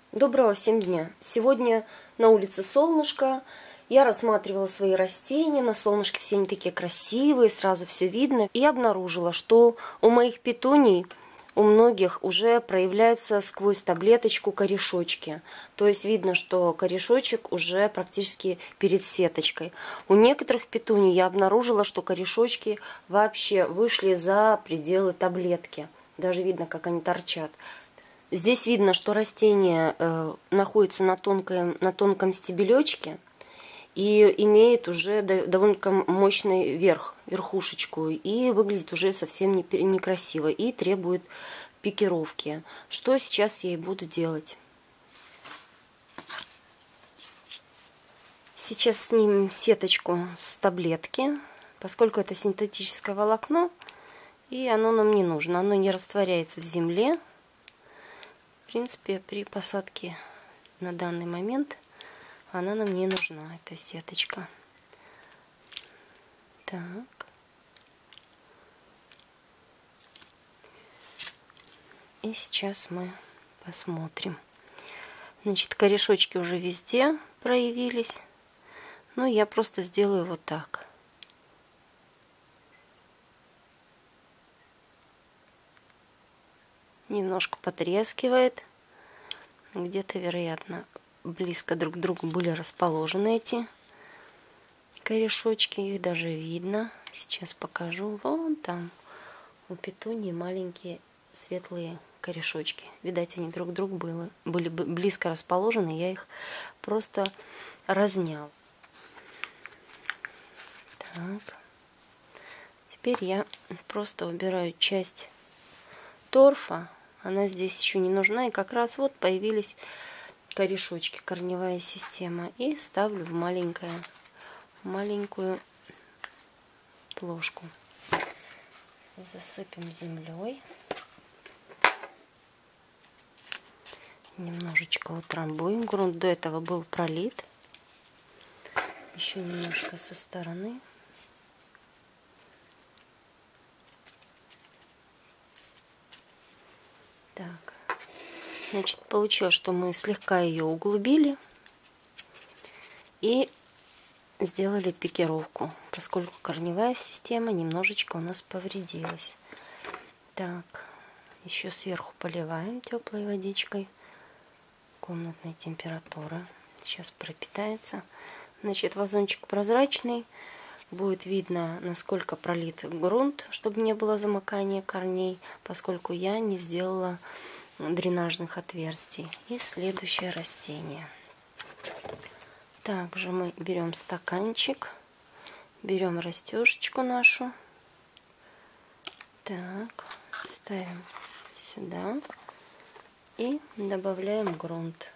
Доброго всем дня! Сегодня на улице солнышко. Я рассматривала свои растения. На солнышке все они такие красивые, сразу все видно. И обнаружила, что у моих петуний, у многих уже проявляются сквозь таблеточку корешочки. То есть видно, что корешочек уже практически перед сеточкой. У некоторых петуний я обнаружила, что корешочки вообще вышли за пределы таблетки. Даже видно, как они торчат. Здесь видно, что растение находится на тонком стебелечке и имеет уже довольно мощный верхушечку, и выглядит уже совсем некрасиво и требует пикировки. Что сейчас я и буду делать. Сейчас снимем сеточку с таблетки, поскольку это синтетическое волокно, и оно нам не нужно, оно не растворяется в земле. В принципе, при посадке на данный момент она нам не нужна, эта сеточка. Так. И сейчас мы посмотрим. Значит, корешочки уже везде проявились. Но я просто сделаю вот так. Немножко потрескивает. Где-то, вероятно, близко друг к другу были расположены эти корешочки. Их даже видно. Сейчас покажу. Вон там у петунии маленькие светлые корешочки. Видать, они друг к другу были близко расположены. Я их просто разнял. Так. Теперь я просто убираю часть торфа. Она здесь еще не нужна. И как раз вот появились корешочки, корневая система. И ставлю в маленькую плошку. Засыпем землей. Немножечко утрамбуем. Грунт до этого был пролит. Еще немножко со стороны. Так, значит, получилось, что мы слегка ее углубили и сделали пикировку, поскольку корневая система немножечко у нас повредилась. Так, еще сверху поливаем теплой водичкой комнатной температуры. Сейчас пропитается. Значит, вазончик прозрачный. Будет видно, насколько пролит грунт, чтобы не было замыкания корней, поскольку я не сделала дренажных отверстий. И следующее растение. Также мы берем стаканчик, берем растяжечку нашу. Так, ставим сюда и добавляем грунт.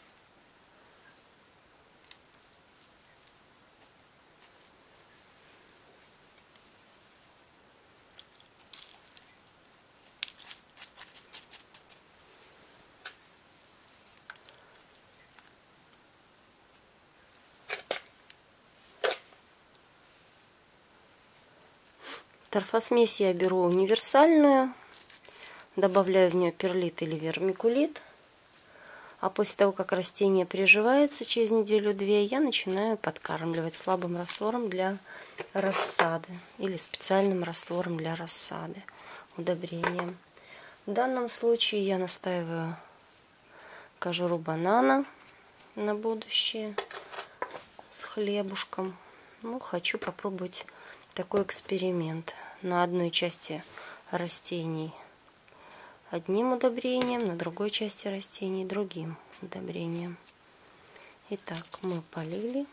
Торфосмесь я беру универсальную, добавляю в нее перлит или вермикулит, а после того, как растение приживается через неделю-две, я начинаю подкармливать слабым раствором для рассады или специальным раствором для рассады, удобрением. В данном случае я настаиваю кожуру банана на будущее с хлебушком. Ну, хочу попробовать такой эксперимент. На одной части растений одним удобрением, на другой части растений другим удобрением. Итак, мы полили.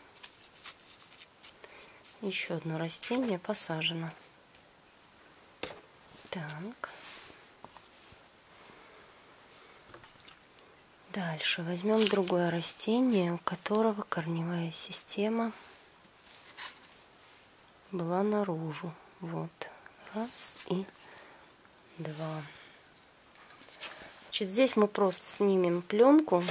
Еще одно растение посажено. Так. Дальше возьмем другое растение, у которого корневая система была наружу. Вот. Раз и два. Значит, здесь мы просто снимем пленку.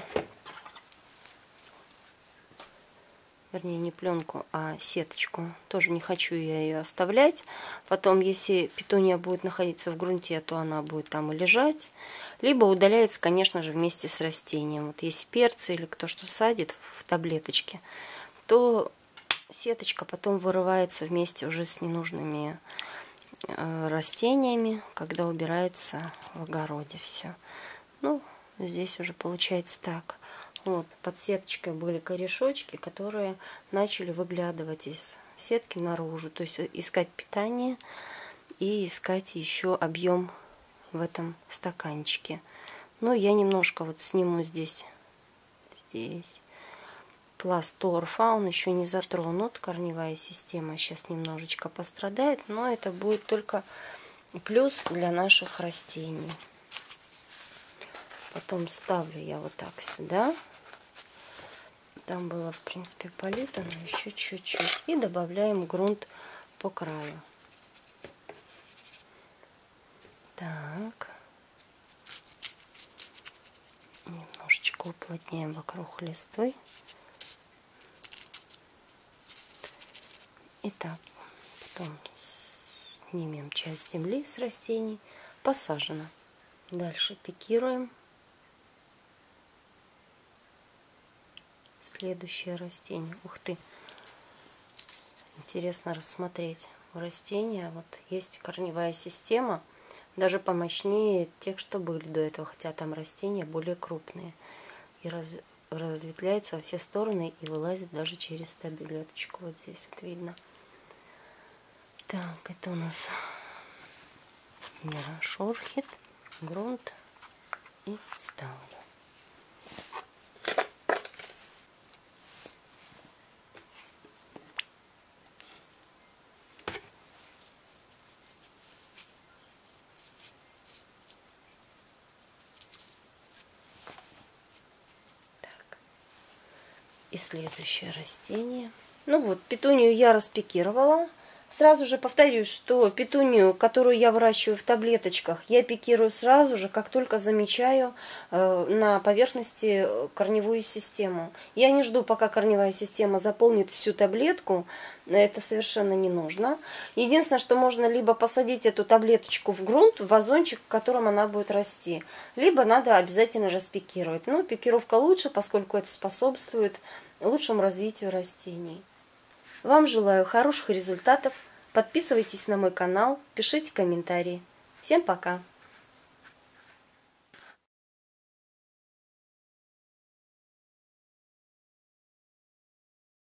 Вернее, не пленку, а сеточку. Тоже не хочу я ее оставлять. Потом, если петуния будет находиться в грунте, то она будет там и лежать. либо удаляется, конечно же, вместе с растением. Вот если перцы или кто что садит в таблеточке, то сеточка потом вырывается вместе уже с ненужными растениями, когда убирается в огороде все. Ну, здесь уже получается так. Вот, под сеточкой были корешочки, которые начали выглядывать из сетки наружу. То есть искать питание и искать еще объем в этом стаканчике. Ну, я немножко вот сниму здесь пласт торфа, он еще не затронут. Корневая система сейчас немножечко пострадает, но это будет только плюс для наших растений. Потом ставлю я вот так сюда. Там было, в принципе, полито, но еще чуть-чуть. И добавляем грунт по краю. Так. Немножечко уплотняем вокруг листвы. Итак, потом снимем часть земли с растений. Посажено. Дальше пикируем. Следующее растение. Ух ты! Интересно рассмотреть. У растения вот есть корневая система, даже помощнее тех, что были до этого, хотя там растения более крупные. И разветвляется во все стороны и вылазит даже через таблеточку. Вот здесь вот видно. Так, это у нас шорхит, грунт и ставлю. И следующее растение. Ну вот, петунию я распикировала. Сразу же повторюсь, что петунию, которую я выращиваю в таблеточках, я пикирую сразу же, как только замечаю на поверхности корневую систему. Я не жду, пока корневая система заполнит всю таблетку. Это совершенно не нужно. Единственное, что можно либо посадить эту таблеточку в грунт, в вазончик, в котором она будет расти, либо надо обязательно распикировать. Но пикировка лучше, поскольку это способствует лучшему развитию растений. Вам желаю хороших результатов. Подписывайтесь на мой канал, пишите комментарии. Всем пока!